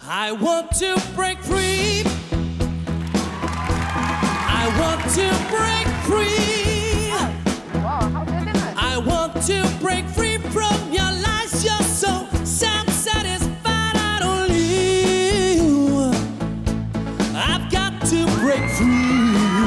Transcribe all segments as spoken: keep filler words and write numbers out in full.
I want to break free. I want to break free. I want to break free from your lies. You're so self-satisfied, I don't leave. I've got to break free.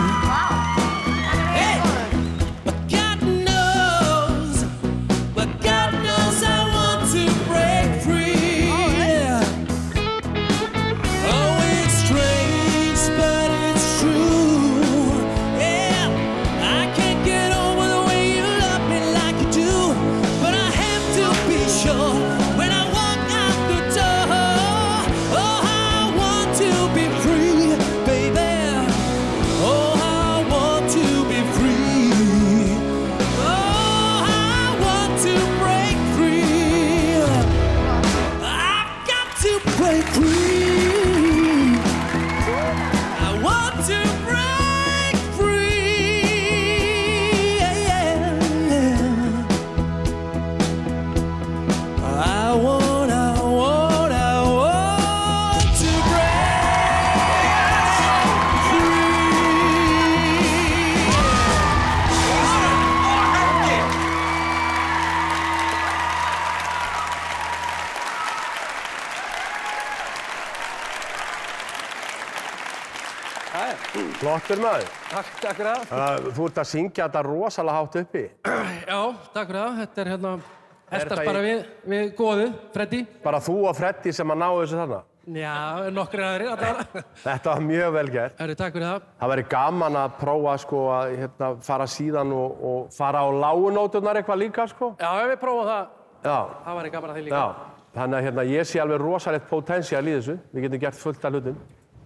Flottur maður. Takk, takk fyrir það. Uh, þú ert að syngja þetta rosalega hátt uppi. Já, takk fyrir það. Þetta er hérna, hertast bara við, við góðu, Freddy. Bara þú og Freddy sem að ná þessu þarna? Já, nokkri aðrir, allavega. Þetta var mjög vel gert. Herri, takk fyrir það. Það væri gaman að prófa sko að hérna, fara síðan og, og fara á lágunóturnar eitthvað líka sko. Já, við prófum það. Já. Það væri gaman að því líka. Já, þannig að hérna, ég sé alveg rosalegt potensial í þessu. Við getum gert fullt af hlutum.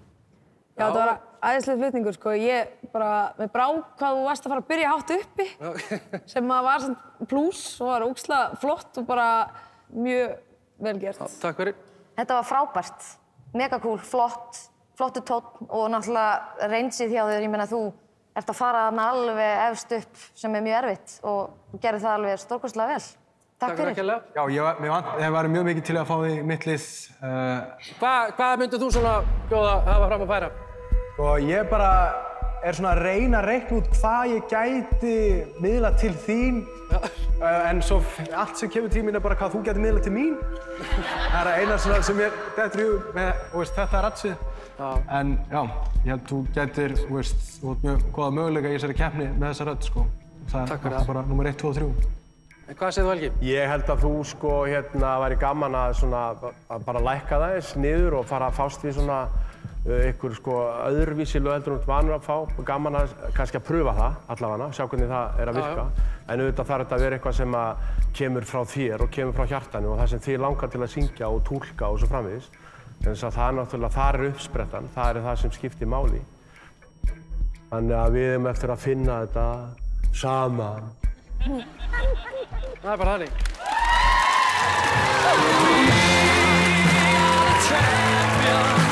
Já, þetta var æðislega flutningur, sko. Ég bara, mér brá hvað þú varst að fara að byrja hátt uppi, sem að var svona plús og var ógeðslega flott og bara mjög vel gert. Já, takk fyrir. Þetta var frábært, mega cool, flott, flottu tónn og náttúrulega reynsið hjá þér. Ég meina, þú ert að fara þarna alveg efst upp sem er mjög erfitt og gerði það alveg stórkostlega vel. Takk fyrir. Já, ég, mér vant, ég var mjög mikið til að fá þig mitt lið. Uh, Hvað hva myndir þú svona bjóða að hafa fram að færa? Og ég bara er svona að reyna að reikna út hvað ég gæti miðla til þín. Uh, en svo allt sem kemur til mín er bara hvað þú gæti miðla til mín. Það er eina svona sem ég dettur í hug með, þú veist, þetta er ratsið. En já, ég held þú gætir, þú veist, þú ert mjög góða möguleika í þessari keppni með þessa rödd, sko. Það er bara númer eitt, tvö og þrjú. En hvað segir þú, Helgi? Ég held að þú sko hérna væri gaman að svona að bara lækka það eins niður og fara að fást við svona uh, ykkur sko öðruvísi lög heldur en þú ert vanur að fá. Gaman að kannski að pröfa það allavega, sjá hvernig það er að virka. Já, já. En auðvitað þarf þetta að vera eitthvað sem að kemur frá þér og kemur frá hjartanu og það sem þið langar til að syngja og túlka og svo framvegis. Þannig að það er náttúrulega, þar er uppsprettan, það er það sem skiptir máli. Þannig að við erum eftir að finna þetta saman. Það er bara þannig. We are champions.